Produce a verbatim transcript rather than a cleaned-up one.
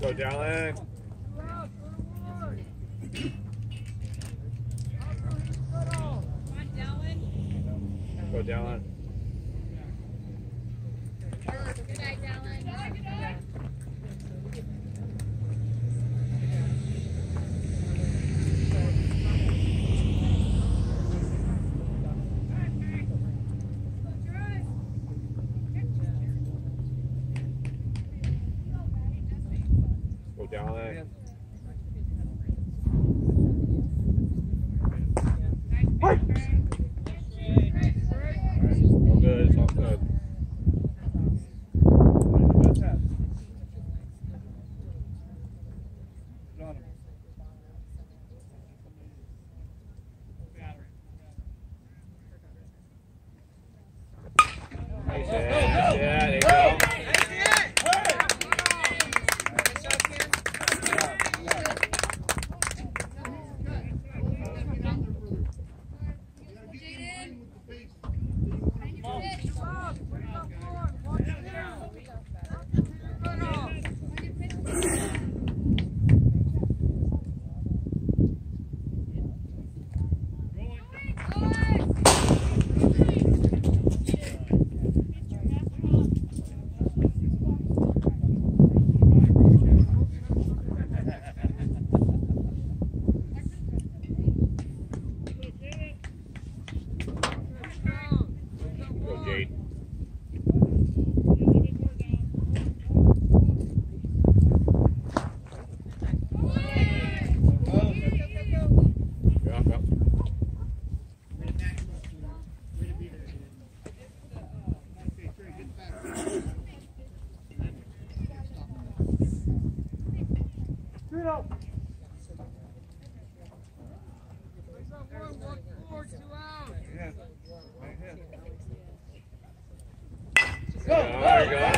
Go Dallin. Go Dallin. Good night, Dallin. Go Dallin. All good, it's all good. Nice hit, nice hit, there you go. Go Jade. Yeah, yeah. There you go.